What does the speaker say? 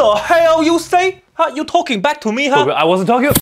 the hell you say? Huh? You talking back to me, huh? I wasn't talking.